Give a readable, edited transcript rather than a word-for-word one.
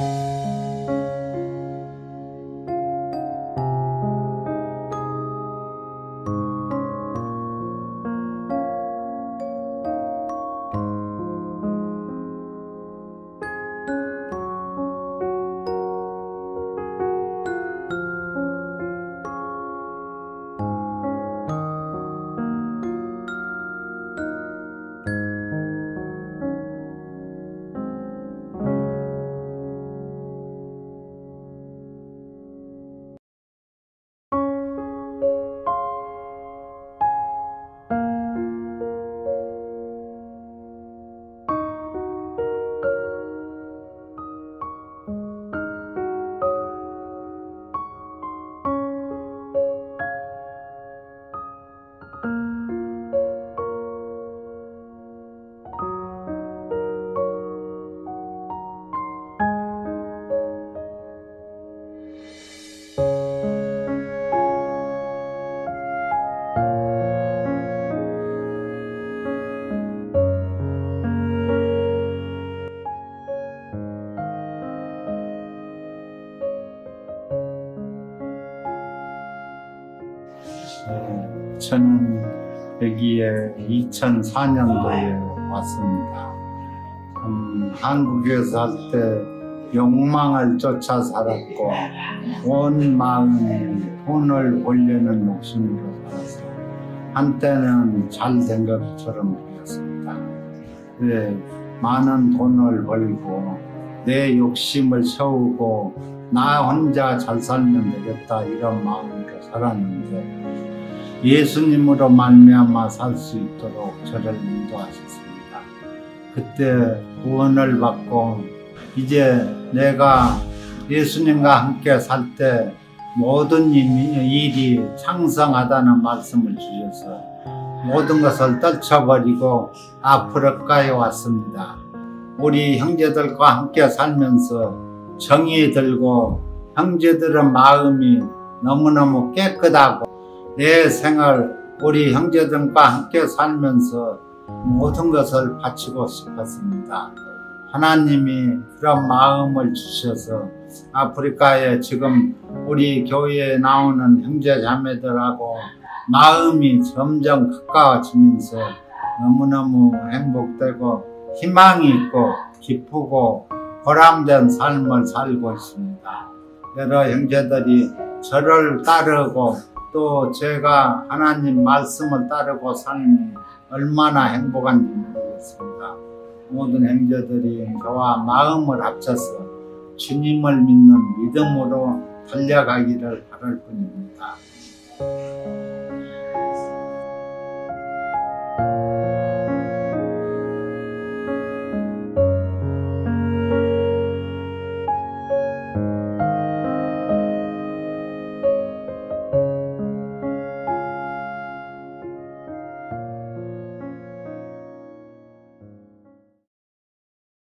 저는 여기에 2004년도에 왔습니다. 한국에서 살 때 욕망을 쫓아 살았고 온 마음이 돈을 벌려는 욕심으로 살았어요. 한때는 잘 된 것처럼 보였습니다. 많은 돈을 벌고 내 욕심을 채우고 나 혼자 잘 살면 되겠다 이런 마음으로 살았는데 예수님으로 말미암아 살 수 있도록 저를 인도하셨습니다. 그때 구원을 받고 이제 내가 예수님과 함께 살 때 모든 일이 창성하다는 말씀을 주셔서 모든 것을 떨쳐버리고 아프리카에 왔습니다. 우리 형제들과 함께 살면서 정이 들고 형제들의 마음이 너무너무 깨끗하고 내 생을 우리 형제들과 함께 살면서 모든 것을 바치고 싶었습니다. 하나님이 그런 마음을 주셔서 아프리카에 지금 우리 교회에 나오는 형제 자매들하고 마음이 점점 가까워지면서 너무너무 행복되고 희망이 있고 기쁘고 보람된 삶을 살고 있습니다. 여러 형제들이 저를 따르고 또 제가 하나님 말씀을 따르고 삶이 얼마나 행복한지 모르겠습니다. 모든 형제들이 저와 마음을 합쳐서 주님을 믿는 믿음으로 달려가기를 바랄 뿐입니다.